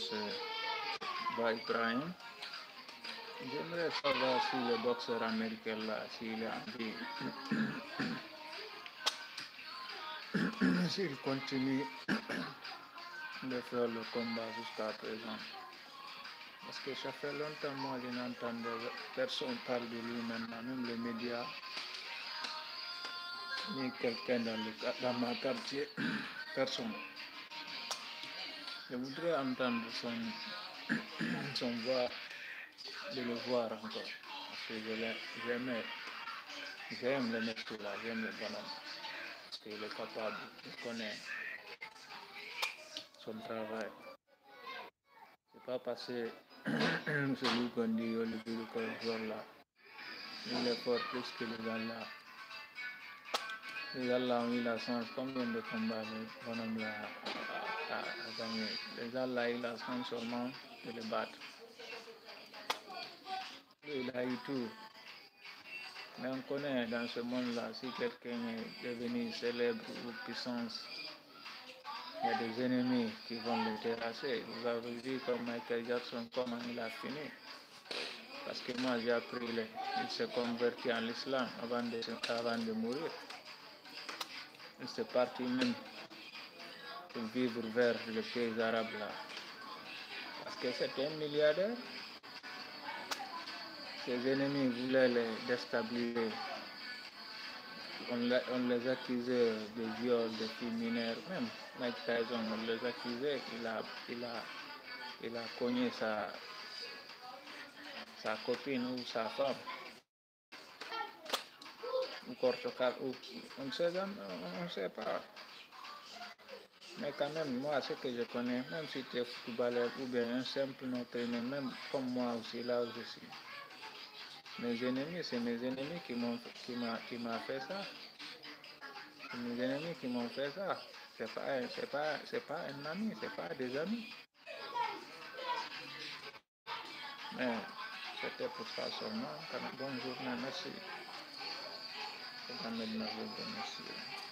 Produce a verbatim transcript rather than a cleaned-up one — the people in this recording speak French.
c'est Bah Ibrahim. J'aimerais savoir si le boxeur américain là, s'il est en vie, s'il continue de faire le combat jusqu'à présent. Parce que ça fait longtemps, moi, je n'entendais personne parler de lui maintenant, même les médias, ni quelqu'un dans, le, dans ma quartier, personne. Je voudrais entendre son, son voix, de le voir encore. Parce que je l'ai- j'aimais, j'aime le monsieur là, j'aime le bonhomme. Parce qu'il est capable, il connaît son travail. C'est pas passé celui qu'on dit au début du corridor là. Il est fort plus que les gars là. Les gars là ont eu la chance, combien de combats le bonhomme là a, a, a gagné. Les gars là, il a la chance seulement de le battre. Il a eu tout. Mais on connaît dans ce monde-là, si quelqu'un est devenu célèbre ou puissance, il y a des ennemis qui vont le terrasser. Vous avez vu comme Michael Jackson, comment il a fini. Parce que moi j'ai appris, il, il s'est converti en l'islam avant de, avant de mourir. Il s'est parti même pour vivre vers le pays arabe là. Parce que c'était un milliardaire. Ses ennemis voulaient les déstabiliser. On, on les accusait de viol, de filles mineures, même Mike Tyson, on les accusait, il a, il a, il a cogné sa, sa copine ou sa femme. Ou Portugal, ou on ne sait, on ne sait pas. Mais quand même, moi, ce que je connais, même si tu es footballeur ou bien un simple notre même comme moi aussi, là où je suis. Mes ennemis, c'est mes ennemis qui m'ont qui m'a qui m'a fait ça. C'est mes ennemis qui m'ont fait ça. C'est pas c'est pas c'est pas un ami, c'est pas des amis. Mais c'était pour ça seulement. Bonne journée, merci. C'est Ahmed Nabil, merci.